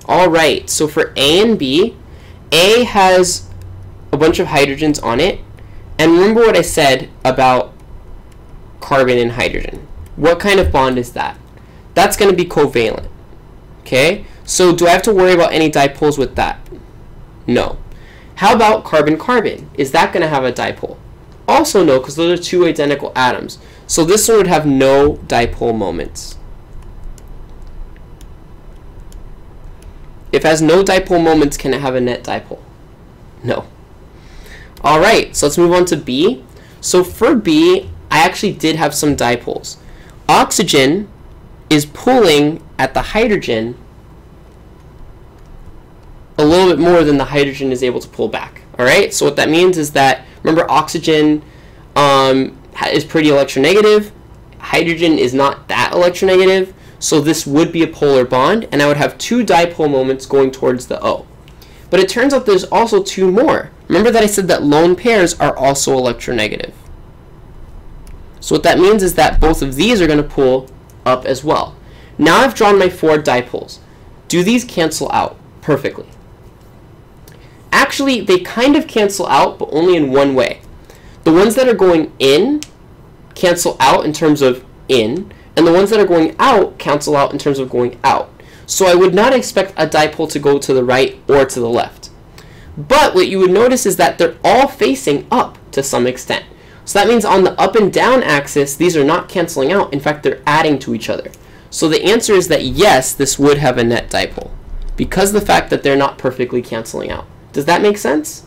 All right, so for A and B, A has a bunch of hydrogens on it. And remember what I said about carbon and hydrogen. What kind of bond is that? That's going to be covalent. Okay, so do I have to worry about any dipoles with that? No. How about carbon-carbon? Is that going to have a dipole? Also no, because those are two identical atoms. So this one would have no dipole moments. If it has no dipole moments, can it have a net dipole? No. All right, so let's move on to B. So for B, I actually did have some dipoles. Oxygen is pulling at the hydrogen a little bit more than the hydrogen is able to pull back. All right, so what that means is that, remember, oxygen is pretty electronegative. Hydrogen is not that electronegative, so this would be a polar bond, and I would have two dipole moments going towards the O. But it turns out there's also two more. Remember that I said that lone pairs are also electronegative. So what that means is that both of these are going to pull up as well. Now I've drawn my four dipoles. Do these cancel out perfectly? Actually, they kind of cancel out, but only in one way. The ones that are going in cancel out in terms of in, and the ones that are going out cancel out in terms of going out. So I would not expect a dipole to go to the right or to the left. But what you would notice is that they're all facing up to some extent. So that means on the up and down axis, these are not canceling out. In fact, they're adding to each other. So the answer is that yes, this would have a net dipole, because of the fact that they're not perfectly canceling out. Does that make sense?